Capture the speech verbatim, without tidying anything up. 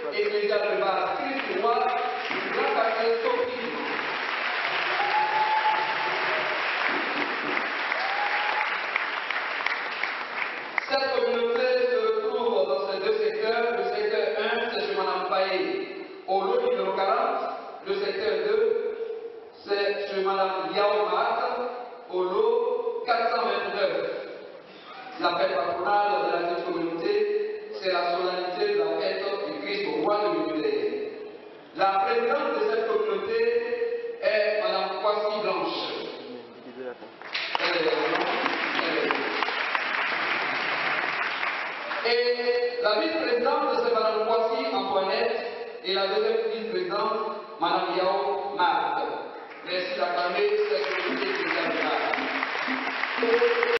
ecclésiale de base Christ roi, la partie Sophie. Cette communauté se retrouve dans ces deux secteurs. Le secteur un, c'est chez Mme Paye, au lot numéro quarante. Le secteur deux, c'est chez Mme Yao Mat, au lot quatre cent vingt-neuf. La fête patronale de la petite communauté, c'est la solennité de la fête du Christ roi de l'univers. La présidente de cette communauté est Mme Kwasi Blanche. Elle est là, non? Elle est là. Et la vice-présidente, c'est Mme Kwasi Antoinette, et la deuxième vice-présidente, Mme Yao Marthe. Merci d'acclamer cette communauté qui vient de là.